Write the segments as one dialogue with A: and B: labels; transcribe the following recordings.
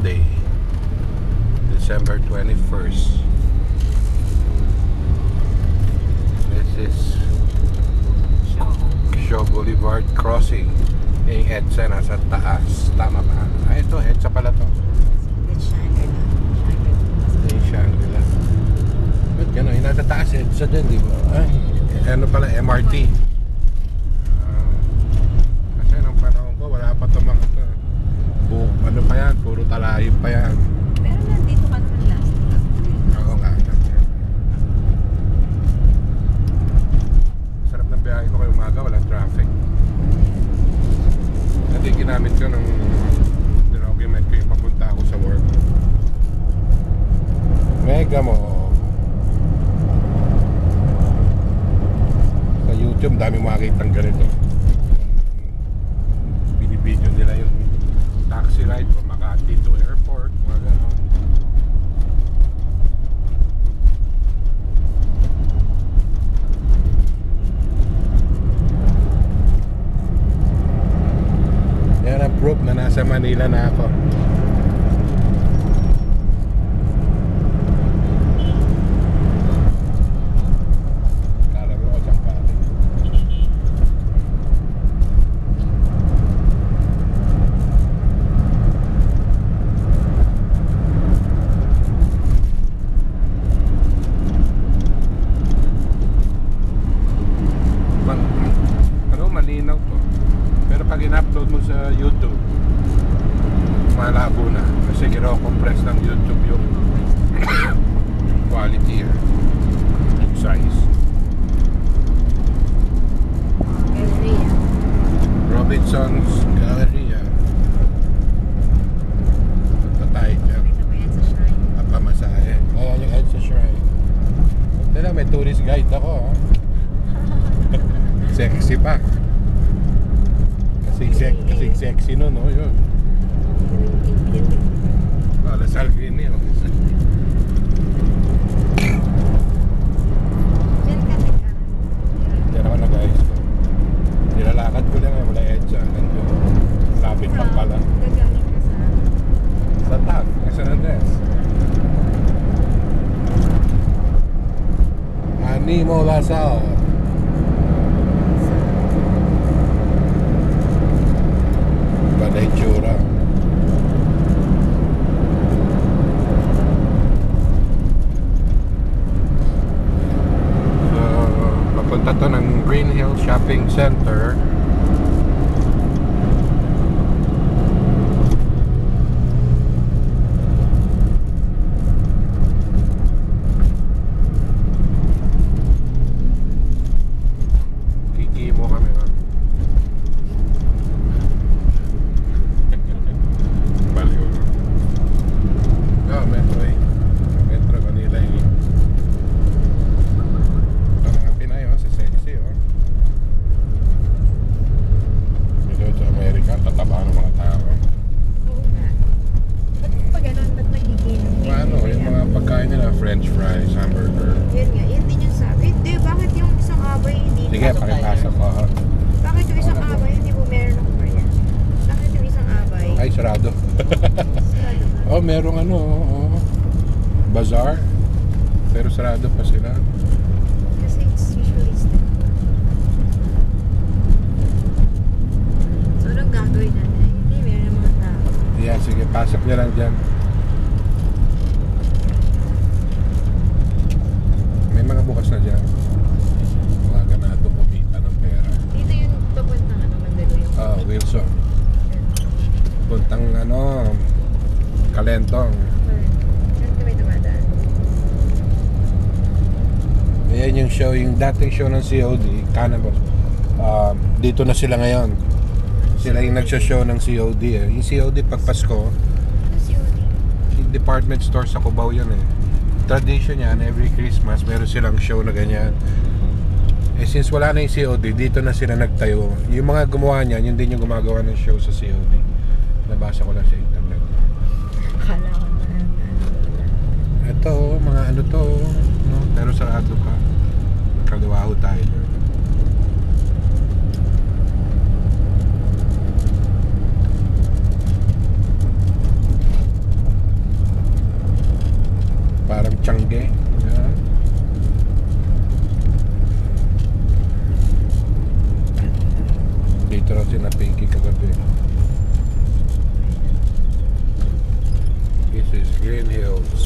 A: Sunday, December 21st. This is Shaw Boulevard Crossing. Yung EDSA nasa taas. Tama ba? Ah, ito, EDSA pala to. Yung Shangri-La. Ba't gano'n? Yung nasa taas, EDSA din, di ba? Ay, ano pala, MRT. Kasi nung panahon ko, wala pa ito mga ito. Ano pa yan? Puro talayin pa yan.
B: Pero nandito ka naman last time.
A: Oo nga. Sarap ng biyahe ko kayo umaga, walang traffic. Ito yung ginamit ko nung dinocument ko yung papunta ako sa work. Mega mo. Sa YouTube, dami makakitang ganito. Binibidyo nila yung taxi ride from Makati to airport, mga gano'n. Yan ang proof na nasa Manila na ako. Lalaro ako sa pati. Malinaw to. Pero pag in-upload mo sa YouTube, malabo na. Kasi kino-compress ng YouTube yung quality, yung size.
B: Galleria.
A: Robinson's Galleria. Punta tayo dyan.
B: Nakita mo yan sa shrine.
A: Pamasahe. Ayan yung EDSA Shrine. Punta lang, may tourist guide ako. Sexy pa. Kasing sexy no, no? Yun. Lasal Green yun.
B: Diyan ka, teka.
A: Diyan ako nag-ayos ko. Nilalakad ko lang, wala EDSA. Nandun. Lapit pa pala.
B: Gagaling ka
A: Sa TAG, San Andres. Animo Lasal. Iba na itsura. So, papunta to ng Green Hill Shopping Center. Kikimo kami ha. Baliw no? Metro eh. Metro Manila eh. Ito mga Pinay oh, sa sexy oh. Dito sa Amerika, tataba ng mga tao.
B: Oo nga. Ba't pa ganun? Ba't nagiginom?
A: Ano, yung mga pagkain nila, French fries, hamburger.
B: Yun nga, yun din yung sabi. Hindi, bakit yung isang abay hindi?
A: Sige, pakipasa ko ha.
B: Bakit yung isang abay hindi mo meron ng Korean? Bakit yung isang abay?
A: Ay, sarado.
B: Sarado ba?
A: Oh, merong ano, oh, bazaar. Pero sarado pa sila.
B: Kasi it's usually still. So, anong gagawin natin? Hindi, meron ng mga tao.
A: Yeah, sige, pasok niya lang dyan. May mga bukas na dyan. Mga ganado kumita ng pera.
B: Dito yung papuntang ano, Mandaluyong.
A: Wilson. Puntang ano, Kalentong.
B: Saan kami dumadaan?
A: Ayan yung show, yung dating show ng COD, Cannabis. Dito na sila ngayon. Sila yung nagsha-show ng COD eh. Yung COD pag Pasko,
B: Ano si Odi?
A: yung department store sa Cubao yan eh. Tradition yan, every Christmas meron silang show na ganyan. Eh since wala na yung COD, dito na sila nagtayo. Yung mga gumawa niyan, yun din yung gumagawa ng show sa COD. Nabasa ko lang sa internet.
B: Akala ko na ano.
A: Ito, mga ano to, no? Pero sarado pa. Kaliwa ho tayo. Tiangge. Yan. Dito lang sila Pinky kagabi. This is Green Hills.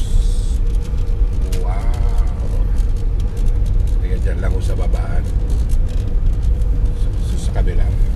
A: Wow. Kaya dyan lang ako sa babaan. Sa kabila.